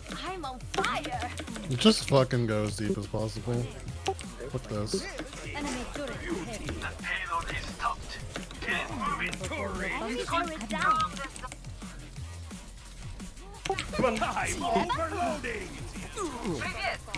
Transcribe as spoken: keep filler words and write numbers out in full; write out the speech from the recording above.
I'm on fire. Just fucking go as deep as possible. Fuck this. Enemy turret hit. The payload is stopped. Inventory. Enemy turret down. Time overloading.